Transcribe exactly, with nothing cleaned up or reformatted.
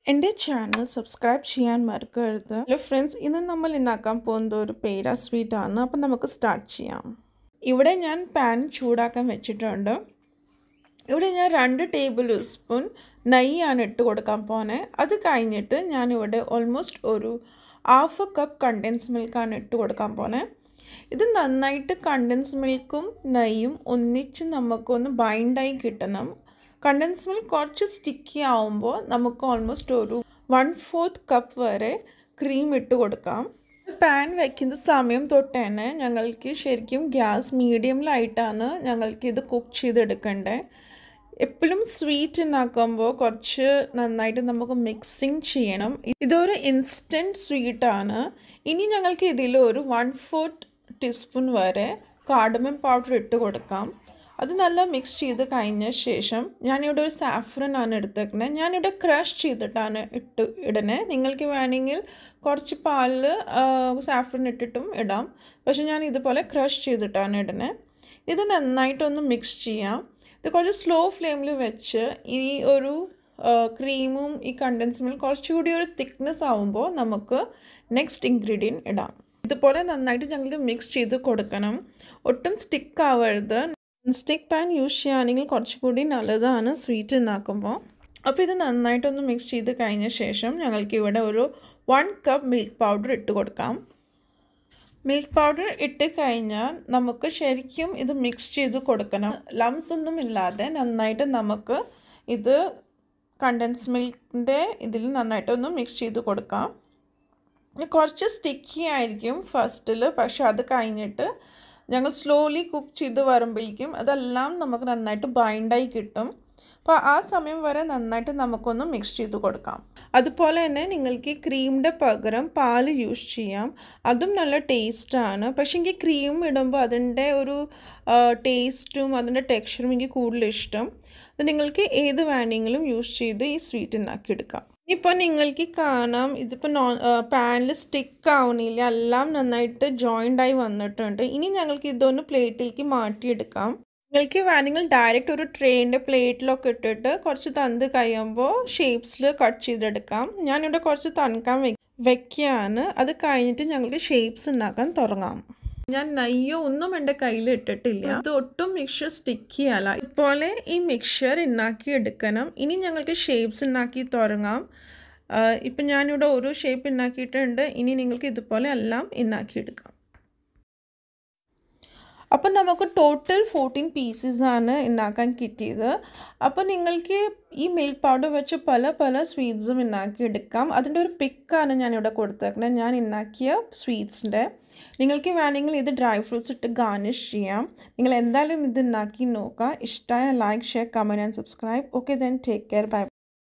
എൻ്റെ channel subscribe ചെയ്യാൻ മറക്കരുത്. ഹലോ ഫ്രണ്ട്സ്, ഇന്ന് നമ്മൾ ഉണ്ടാക്കാൻ പോകുന്നത് ഒരു പേര സ്വീറ്റ് ആണ്. അപ്പം നമുക്ക് സ്റ്റാർട്ട് ചെയ്യാം. ഇവിടെ ഞാൻ പാൻ ചൂടാക്കാൻ വെച്ചിട്ടുണ്ട്. ഇവിടെ ഞാൻ രണ്ട് ടേബിൾ സ്പൂൺ നെയ്യാണ് ഇട്ട് കൊടുക്കാൻ പോകുന്നത്. അത് കഴിഞ്ഞിട്ട് ഞാനിവിടെ ഓൾമോസ്റ്റ് ഒരു ഹാഫ് കപ്പ് കണ്ടൻസ് മിൽക്കാണ് ഇട്ട് കൊടുക്കാൻ പോകുന്നത്. ഇത് നന്നായിട്ട് കണ്ടൻസ് മിൽക്കും നെയ്യും ഒന്നിച്ച് നമുക്കൊന്ന് ബൈൻഡായി കിട്ടണം. കണ്ടൻസ് മിൽക്ക് കുറച്ച് സ്റ്റിക്കി ആവുമ്പോൾ നമുക്ക് ഓൾമോസ്റ്റ് ഒരു വൺ ഫോർത്ത് കപ്പ് വരെ ക്രീം ഇട്ട് കൊടുക്കാം. പാൻ വയ്ക്കുന്ന സമയം തൊട്ട് തന്നെ ഞങ്ങൾക്ക് ശരിക്കും ഗ്യാസ് മീഡിയമിലായിട്ടാണ് ഞങ്ങൾക്ക് ഇത് കുക്ക് ചെയ്തെടുക്കേണ്ടത്. എപ്പോഴും സ്വീറ്റ് ഉണ്ടാക്കുമ്പോൾ കുറച്ച് നന്നായിട്ട് നമുക്ക് മിക്സിങ് ചെയ്യണം. ഇതൊരു ഇൻസ്റ്റൻറ്റ് സ്വീറ്റാണ്. ഇനി ഞങ്ങൾക്ക് ഇതിൽ ഒരു വൺ ഫോർത്ത് ടീസ്പൂൺ വരെ കാർഡമം പൗഡർ ഇട്ട് കൊടുക്കാം. അത് നല്ല മിക്സ് ചെയ്ത് കഴിഞ്ഞ ശേഷം ഞാനിവിടെ ഒരു സാഫ്രൻ ആണ് എടുത്തേക്കുന്നത്. ഞാനിവിടെ ക്രഷ് ചെയ്തിട്ടാണ് ഇട്ട് ഇടണേ. നിങ്ങൾക്ക് വേണമെങ്കിൽ കുറച്ച് പാലിൽ സാഫ്രൻ ഇട്ടിട്ടും ഇടാം, പക്ഷെ ഞാൻ ഇതുപോലെ ക്രഷ് ചെയ്തിട്ടാണ് ഇടണേ. ഇത് നന്നായിട്ടൊന്ന് മിക്സ് ചെയ്യാം. ഇത് കുറച്ച് സ്ലോ ഫ്ലെയിമിൽ വെച്ച് ഈ ഒരു ക്രീമും ഈ കണ്ടൻസ് മിൽക്ക് കുറച്ചുകൂടി ഒരു തിക്നെസ് ആവുമ്പോൾ നമുക്ക് നെക്സ്റ്റ് ഇൻഗ്രീഡിയൻറ്റ് ഇടാം. ഇതുപോലെ നന്നായിട്ട് ഞങ്ങൾക്ക് മിക്സ് ചെയ്ത് കൊടുക്കണം. ഒട്ടും സ്റ്റിക്ക് ആവരുത്. സ്റ്റിക്ക് പാൻ യൂസ് ചെയ്യുകയാണെങ്കിൽ കുറച്ചുകൂടി നല്ലതാണ് സ്വീറ്റ് ഉണ്ടാക്കുമ്പോൾ. അപ്പോൾ ഇത് നന്നായിട്ടൊന്ന് മിക്സ് ചെയ്ത് കഴിഞ്ഞ ശേഷം ഞങ്ങൾക്ക് ഇവിടെ ഒരു വൺ കപ്പ് മിൽക്ക് പൗഡർ ഇട്ട് കൊടുക്കാം. മിൽക്ക് പൗഡർ ഇട്ട് കഴിഞ്ഞാൽ നമുക്ക് ശരിക്കും ഇത് മിക്സ് ചെയ്ത് കൊടുക്കണം. ലംസ് ഒന്നും ഇല്ലാതെ നന്നായിട്ട് നമുക്ക് ഇത് കണ്ടൻസ് മിൽക്കിൻ്റെ ഇതിൽ നന്നായിട്ടൊന്ന് മിക്സ് ചെയ്ത് കൊടുക്കാം. കുറച്ച് സ്റ്റിക്കി ആയിരിക്കും ഫസ്റ്റിൽ, പക്ഷെ അത് കഴിഞ്ഞിട്ട് ഞങ്ങൾ സ്ലോലി കുക്ക് ചെയ്ത് വരുമ്പോഴേക്കും അതെല്ലാം നമുക്ക് നന്നായിട്ട് ബൈൻഡായി കിട്ടും. അപ്പോൾ ആ സമയം വരെ നന്നായിട്ട് നമുക്കൊന്ന് മിക്സ് ചെയ്ത് കൊടുക്കാം. അതുപോലെ തന്നെ നിങ്ങൾക്ക് ക്രീമിൻ്റെ പകരം പാല് യൂസ് ചെയ്യാം. അതും നല്ല ടേസ്റ്റാണ്. പക്ഷേ എനിക്ക് ക്രീം ഇടുമ്പോൾ അതിൻ്റെ ഒരു ടേസ്റ്റും അതിൻ്റെ ടെക്സ്ചറും എനിക്ക് കൂടുതൽ ഇഷ്ടം. അത് നിങ്ങൾക്ക് ഏത് വേണമെങ്കിലും യൂസ് ചെയ്ത് ഈ സ്വീറ്റ് ഉണ്ടാക്കിയെടുക്കാം. ഇപ്പോൾ നിങ്ങൾക്ക് കാണാം, ഇതിപ്പോൾ നോ പാനിൽ സ്റ്റിക്ക് ആവണില്ല, എല്ലാം നന്നായിട്ട് ജോയിൻ്റായി വന്നിട്ടുണ്ട്. ഇനി ഞങ്ങൾക്ക് ഇതൊന്ന് പ്ലേറ്റിലേക്ക് മാറ്റിയെടുക്കാം. നിങ്ങൾക്ക് വേണമെങ്കിൽ ഡയറക്റ്റ് ഒരു ട്രേൻ്റെ പ്ലേറ്റിലൊക്കെ ഇട്ടിട്ട് കുറച്ച് തന്ത് കഴിയുമ്പോൾ ഷേപ്സിൽ കട്ട് ചെയ്തെടുക്കാം. ഞാനിവിടെ കുറച്ച് തണുക്കാൻ വെ വെക്കുകയാണ്. അത് കഴിഞ്ഞിട്ട് ഞങ്ങൾക്ക് ഷേപ്സ് ഉണ്ടാക്കാൻ തുടങ്ങാം. ഞാൻ നെയ്യോ ഒന്നും എൻ്റെ കയ്യിൽ ഇട്ടിട്ടില്ല. ഇത് ഒട്ടും മിക്സ്ചർ സ്റ്റിക്കി അല്ല. ഇതുപോലെ ഈ മിക്സ്ചർ ഉണ്ടാക്കി എടുക്കണം. ഇനി ഞങ്ങൾക്ക് ഷേപ്സ് ഉണ്ടാക്കി തുടങ്ങാം. ഇപ്പം ഞാനിവിടെ ഒരു ഷേപ്പ് ഉണ്ടാക്കിയിട്ടുണ്ട്. ഇനി നിങ്ങൾക്ക് ഇതുപോലെ എല്ലാം ഉണ്ടാക്കിയെടുക്കാം. അപ്പം നമുക്ക് ടോട്ടൽ ഫോർട്ടീൻ പീസസാണ് ഉണ്ടാക്കാൻ കിട്ടിയത്. അപ്പോൾ നിങ്ങൾക്ക് ഈ മിൽക്ക് പൗഡർ വെച്ച് പല പല സ്വീറ്റ്സും ഉണ്ടാക്കിയെടുക്കാം. അതിൻ്റെ ഒരു പിക്കാണ് ഞാനിവിടെ കൊടുത്തേക്കുന്നത്, ഞാൻ ഉണ്ടാക്കിയ സ്വീറ്റ്സിൻ്റെ. നിങ്ങൾക്ക് വേണമെങ്കിൽ ഇത് ഡ്രൈ ഫ്രൂട്ട്സ് ഇട്ട് ഗാർണിഷ് ചെയ്യാം. നിങ്ങൾ എന്തായാലും ഇത് ഉണ്ടാക്കി നോക്കുക. ഇഷ്ടമായ like, share, comment and subscribe. Okay then, take care, by.